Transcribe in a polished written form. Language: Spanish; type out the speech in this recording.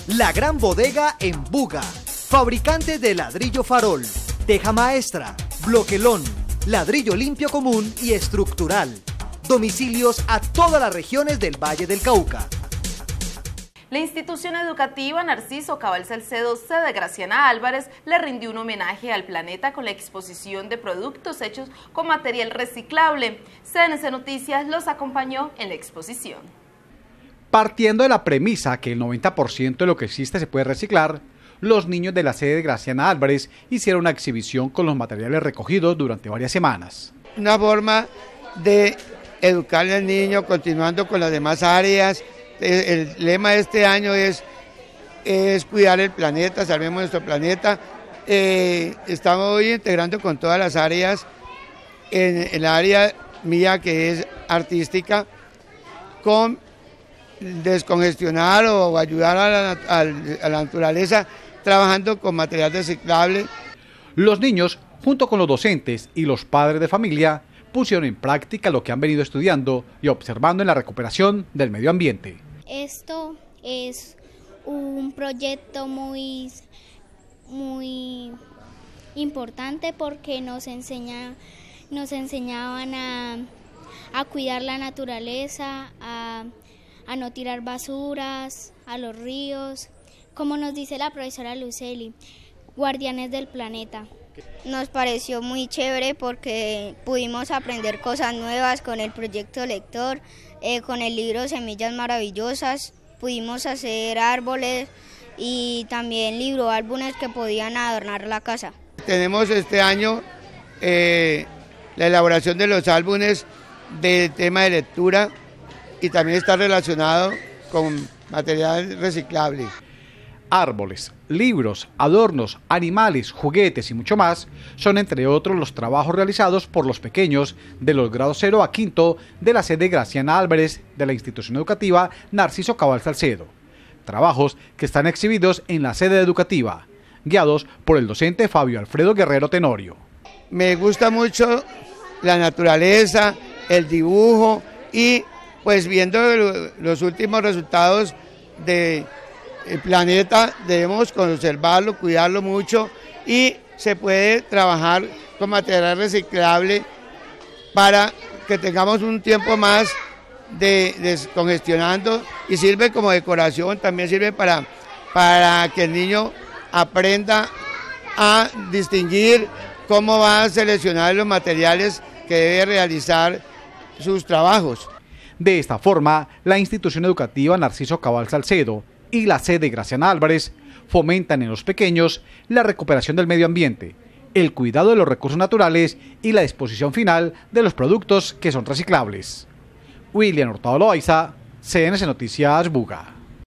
La Gran Bodega en Buga, fabricante de ladrillo farol, teja maestra, bloquelón, ladrillo limpio común y estructural. Domicilios a todas las regiones del Valle del Cauca. La institución educativa Narciso Cabal Salcedo, sede Graciana Álvarez, le rindió un homenaje al planeta con la exposición de productos hechos con material reciclable. CNC Noticias los acompañó en la exposición. Partiendo de la premisa que el 90% de lo que existe se puede reciclar, los niños de la sede de Graciana Álvarez hicieron una exhibición con los materiales recogidos durante varias semanas. Una forma de educar al niño continuando con las demás áreas. El lema de este año es cuidar el planeta, salvemos nuestro planeta. Estamos hoy integrando con todas las áreas, en el área mía que es artística, con descongestionar o ayudar a la naturaleza trabajando con material reciclable. Los niños, junto con los docentes y los padres de familia, pusieron en práctica lo que han venido estudiando y observando en la recuperación del medio ambiente. Esto es un proyecto muy importante porque nos enseñaban a cuidar la naturaleza, a no tirar basuras a los ríos, como nos dice la profesora Luceli, guardianes del planeta. Nos pareció muy chévere porque pudimos aprender cosas nuevas con el proyecto lector, con el libro Semillas Maravillosas, pudimos hacer árboles y también álbumes que podían adornar la casa. Tenemos este año la elaboración de los álbumes del tema de lectura y también está relacionado con material reciclable. Árboles, libros, adornos, animales, juguetes y mucho más son entre otros los trabajos realizados por los pequeños de los grados 0 a 5 de la sede Graciana Álvarez de la institución educativa Narciso Cabal Salcedo. Trabajos que están exhibidos en la sede educativa, guiados por el docente Fabio Alfredo Guerrero Tenorio. Me gusta mucho la naturaleza, el dibujo y pues viendo los últimos resultados del planeta debemos conservarlo, cuidarlo mucho y se puede trabajar con material reciclable para que tengamos un tiempo más de descongestionando y sirve como decoración, también sirve para que el niño aprenda a distinguir cómo va a seleccionar los materiales que debe realizar sus trabajos. De esta forma, la institución educativa Narciso Cabal Salcedo y la sede Graciana Álvarez fomentan en los pequeños la recuperación del medio ambiente, el cuidado de los recursos naturales y la disposición final de los productos que son reciclables. William Hurtado Loaiza, CNC Noticias Buga.